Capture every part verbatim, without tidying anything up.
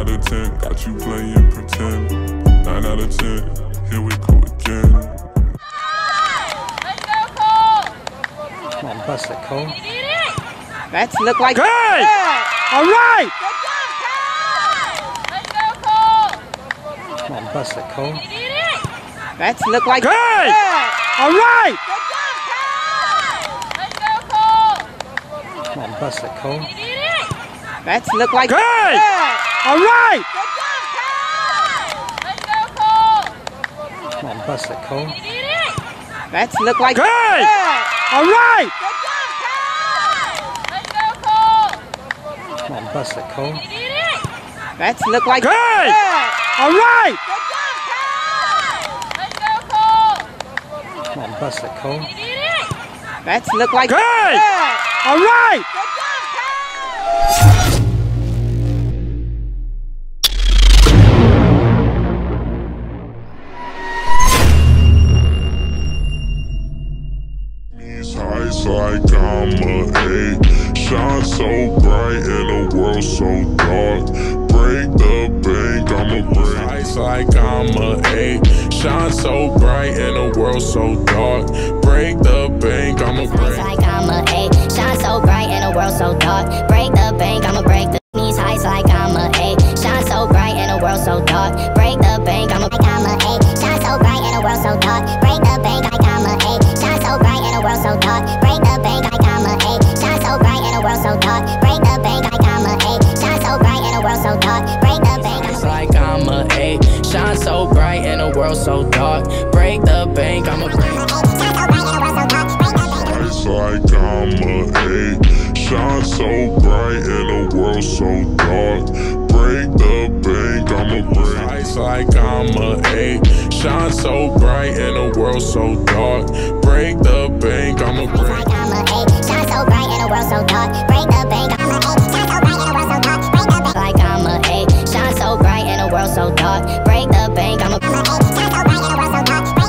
out of ten, got you playing pretend. Nine out of ten, here we go again. Let's go, Cole! Come on, bust it, Cole. You did it! That's look like good. Yeah. All right. Good job, Cole! Let's go, Cole! Come on, bust it, Cole. You did it! That's look like good. Yeah. All right. Good job, Cole! Let's go, Cole! Come on, bust it, Cole. You did it! That's look like good. Yeah. All right. Good job, Cole! Let's go, Cole! Come on, bust it, Cole. You did it! That's look like good. Yeah. All right. Good job, Cole! Let's go, Cole! Come on, bust it, Cole. You did it! That's look like good. Yeah. All right. Good job, Cole! Let's go, Cole! Come on, bust it, Cole. You did it! That's look like good. Yeah. All right. Good job, Cole! These heights like I'm a eight. Shine so bright in a world so dark. Break the bank, I'm a break. Heights like I'm a eight. Shine so bright in a world so dark. Break the bank, I'm a break. Heights like I'm a eight. Shine so bright in a world so dark. Break the bank, I'ma break the these heights like I'm a eight. Shine so bright in a world so dark. Break the bank, I'ma like I'm a eight. Shine so bright in a world so dark. Break the bank like I'm a eight. Shine so bright in a world so dark. Break the bank like I'm a eight. Shine so bright in a world so dark. Break the bank like I'm a eight. Shine so bright in a world so dark. Break the bank. It's like I'm a eight. Shine so bright in a world so dark. Break the bank, I'ma break. Heights like I'm a eight. Shine so bright in a world so dark. Break the bank, I'm a break. Heights like I'm a eight. Shine so bright in a world so dark. Break the bank, I'm a break. Like I'm a eight. Shine so bright in a world so dark. Break the bank, I'm a eight. Shine so bright in a world so dark. Break the bank. Like I'm a eight. Shine so bright in a world so dark. Break the bank, I'm a eight. Shine so bright in a world so dark. Break the bank.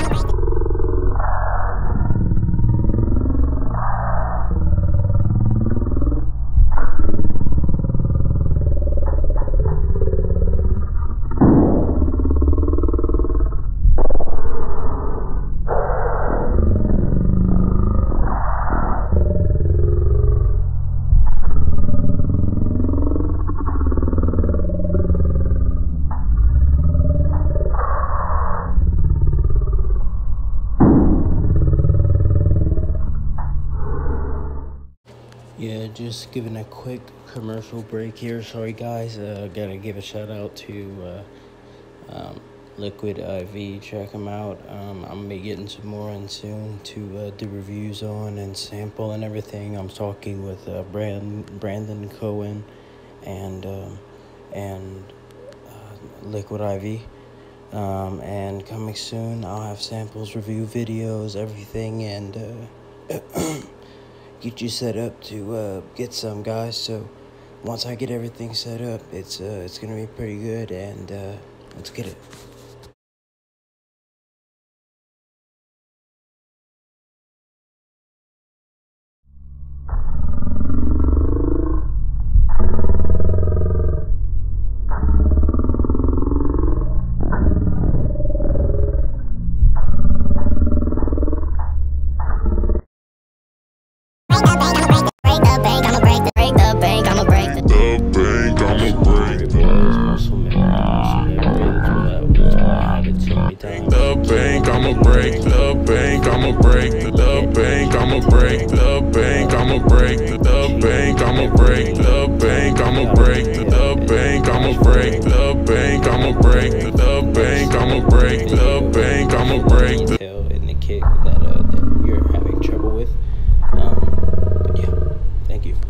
Yeah, just giving a quick commercial break here. Sorry, guys. Uh, gotta give a shout out to uh, um, Liquid I V. Check them out. Um, I'm gonna be getting some more in soon to uh, do reviews on and sample and everything. I'm talking with uh, Brand Brandon Cohen and um, and uh, Liquid I V. Um, and coming soon, I'll have samples, review videos, everything, and uh, get you set up to uh, get some, guys. So once I get everything set up, it's uh, it's gonna be pretty good, and uh, let's get it. The bank, I'ma break the bank, I'ma break the bank, I'ma break the bank, I'ma break the bank, I'ma break the bank, I'ma break the bank, I'ma break the bank, I'ma break the bank, I'ma break the bank, I'ma break the Detail in the kick that uh, that you're having trouble with. Um, but yeah, thank you.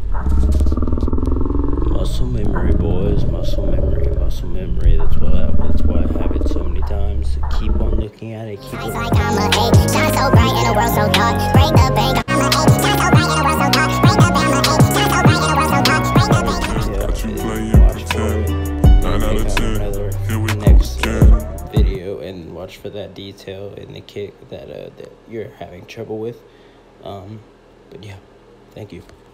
Muscle memory, boys. Muscle memory. Muscle memory. That's what I. That's why I have it so many times. Keep on looking at it. Keep on. Like I'm a eight. Shine so bright in a world so dark. Break the bank. I'm a eight. Shine so bright in a world so dark. Break the bank. I'm a eight. Shine so bright in a world so dark. Break the bank. Yeah, you playing watch for pretend. it. Nine out of Check out ten. another Here we go next again. uh, video and watch for that detail in the kick that uh, that you're having trouble with. Um, but yeah, thank you.